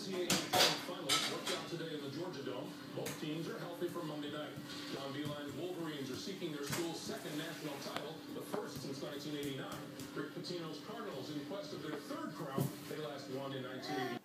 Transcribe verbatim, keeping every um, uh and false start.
C A A finals worked out today in the Georgia Dome. Both teams are healthy for Monday night. John Beilein's Wolverines are seeking their school's second national title, the first since nineteen eighty-nine. Rick Pitino's Cardinals in quest of their third crown. They last won in nineteen eighty-four.